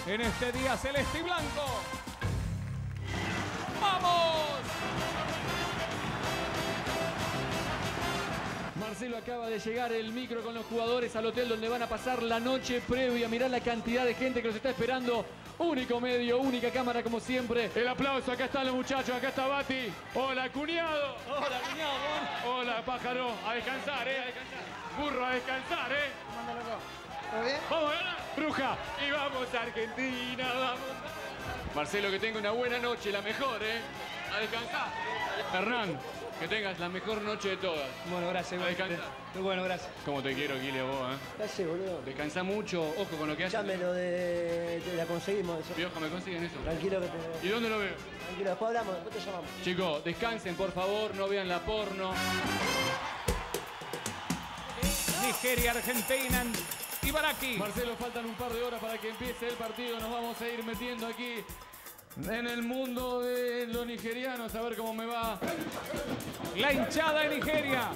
en este día celeste y blanco. ¡Vamos! Marcelo, acaba de llegar el micro con los jugadores al hotel donde van a pasar la noche previa. Mirá la cantidad de gente que los está esperando. Único medio, única cámara como siempre. El aplauso, acá están los muchachos, acá está Bati. Hola, cuñado. Hola, cuñado. Hola, pájaro. A descansar, a descansar. Burro, a descansar, Manda loco. ¿Todo bien? Vamos a ganar, bruja. Y vamos a Argentina, vamos. Marcelo, que tenga una buena noche, la mejor, A descansar. Hernán, que tengas la mejor noche de todas. Bueno, gracias. A descansar. Muy bueno, gracias. Cómo te quiero, Guile, vos, Gracias, boludo. Descansa mucho, ojo con lo que haces. Ya me lo la conseguimos eso. Piojo, ¿me consiguen eso? Tranquilo que te... ¿Y dónde lo veo? Tranquilo, después hablamos, después te llamamos. Chicos, descansen, por favor, no vean la porno. Nigeria, Argentina, Ibaraki. Marcelo, faltan un par de horas para que empiece el partido. Nos vamos a ir metiendo aquí en el mundo de los nigerianos. A ver cómo me va. La hinchada de Nigeria.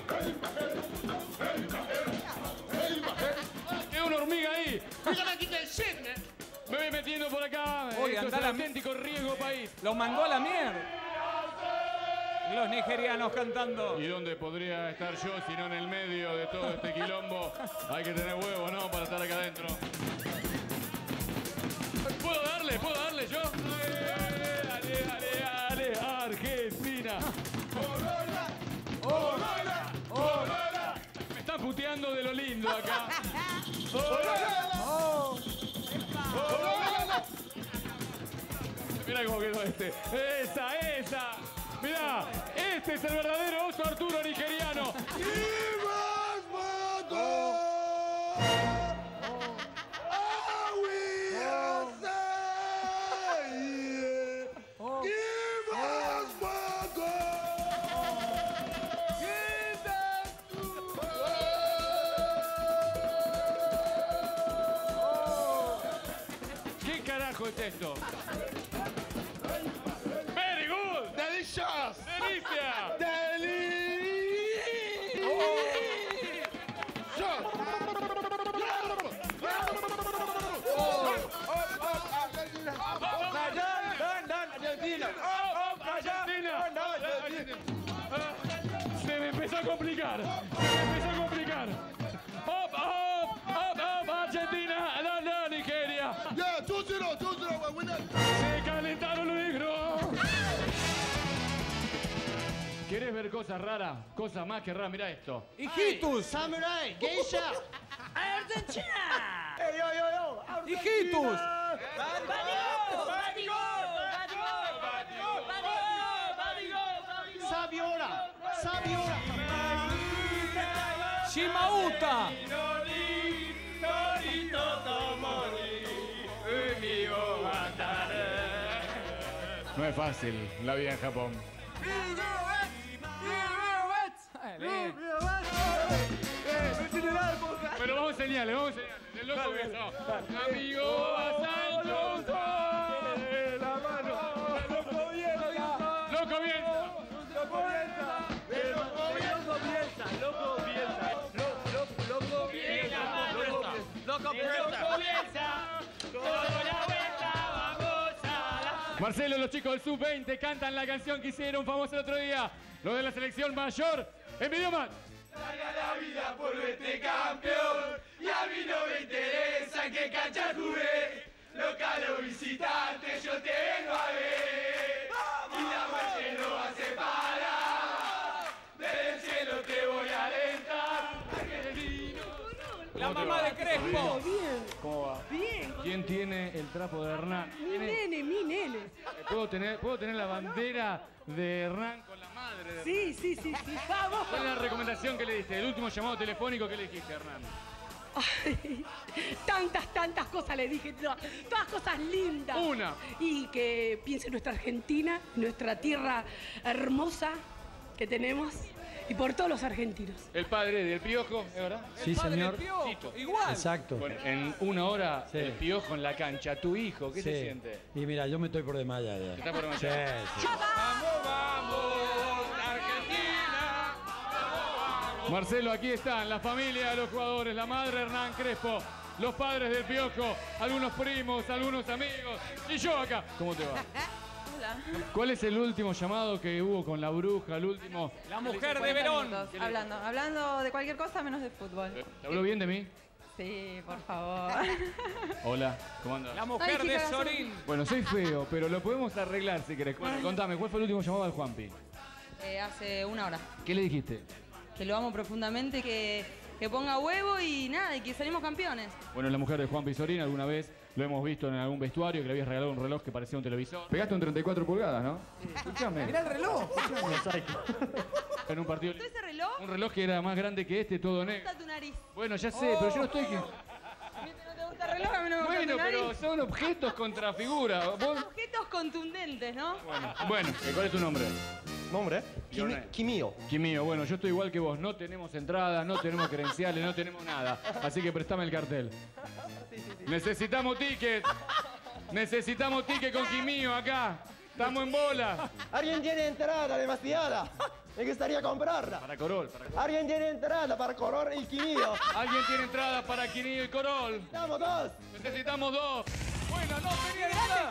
¡Qué una hormiga ahí! Me voy metiendo por acá. Oye, Esto es anda el la- auténtico riesgo país. Los mandó a la mierda. Los nigerianos cantando. ¿Y dónde podría estar yo si no en el medio de todo este quilombo? Hay que tener huevos, ¿no? Para estar acá adentro. ¿Puedo darle yo? Dale, Argentina. ¡Hola! Me están puteando de lo lindo acá. Mirá cómo quedó este. ¡Esa! Mirá, este es el verdadero oso Arturo nigeriano. ¿Qué carajo es esto? Very good. Delicious! ¡Delicia! Se me empezó a complicar. Up, Argentina, no, Nigeria. Yeah, 2-0, we're winning. Se calentaron los negros. ¿Querés ver cosas raras? Cosas más que raras, mirá esto. Hijitus. Samurai, geisha. ¡Argentina! Ey, yo. Hijitus. Sabiora. Shimauta. No es fácil la vida en Japón. Pero vamos a enseñarle. El loco beso. Amigo, Sancho. La mano. Loco Marcelo, los chicos del Sub-20 cantan la canción que hicieron famosa el otro día. Los de la selección mayor. En video más. Larga la vida por verte campeón y a mí no me interesa en qué cancha jugué. Local o visitante yo te vengo a ver y la muerte no va a separar. Desde el cielo te voy a alentar. La mamá de Crespo. ¿Cómo va? Bien. ¿Quién tiene el trapo de Hernán? Mi nene. ¿Puedo tener la bandera de Hernán con la madre de Hernán? Sí. Vamos. ¿Cuál es la recomendación que le diste? El último llamado telefónico que le dijiste, Hernán. Ay, tantas cosas le dije, todas cosas lindas. Una. Y que piense en nuestra Argentina, nuestra tierra hermosa que tenemos y por todos los argentinos. El padre del Piojo, ¿es verdad? Sí, señor. Piojo. Igual. Exacto. Bueno, en una hora, Sí. el Piojo en la cancha. Tu hijo, ¿qué se siente? Y mira, yo me estoy por desmayar ya. Está por Sí, demasiado. sí. ¡Vamos, Argentina! Marcelo, aquí están la familia de los jugadores, la madre Hernán Crespo, los padres del Piojo, algunos primos, algunos amigos. Y yo acá. ¿Cómo te va? Hola. ¿Cuál es el último llamado que hubo con la bruja? El último. La mujer de Verón. Hablando de cualquier cosa menos de fútbol. ¿Te habló bien de mí? Sí, por favor. Hola, ¿cómo andas? La mujer de Sorín. Bueno, soy feo, pero lo podemos arreglar si querés. Bueno, contame, ¿cuál fue el último llamado al Juanpi? Hace una hora. ¿Qué le dijiste? Que lo amo profundamente, que ponga huevo y nada, y que salimos campeones. Bueno, la mujer de Juanpi Sorín, alguna vez lo hemos visto en algún vestuario, que le habías regalado un reloj que parecía un televisor. Pegaste un 34 pulgadas, ¿no? Sí. Escúchame. Mirá el reloj. En un partido. ¿Tú ese reloj? Un reloj que era más grande que este, todo negro. Está tu nariz. Bueno, ya sé, pero yo no estoy... ¿No te gusta el reloj? A mí no me gusta Bueno, tu nariz. pero son objetos contra figura. ¿Vos? Objetos contundentes, ¿no? Bueno, ¿cuál es tu nombre? ¿Nombre? Leonel. Kimio. Kimio, bueno, yo estoy igual que vos. No tenemos entrada, no tenemos credenciales, no tenemos nada. Así que préstame el cartel. Necesitamos ticket. Necesitamos ticket con Kimio acá. Estamos en bola. ¿Alguien tiene entrada demasiada? Me gustaría comprarla. Para Corol, para Corol. ¿Alguien tiene entrada para Corol y Kimio? ¿Alguien tiene entrada para Quinillo y Corol? ¡Estamos dos! Necesitamos dos. Bueno, no tenía entrada.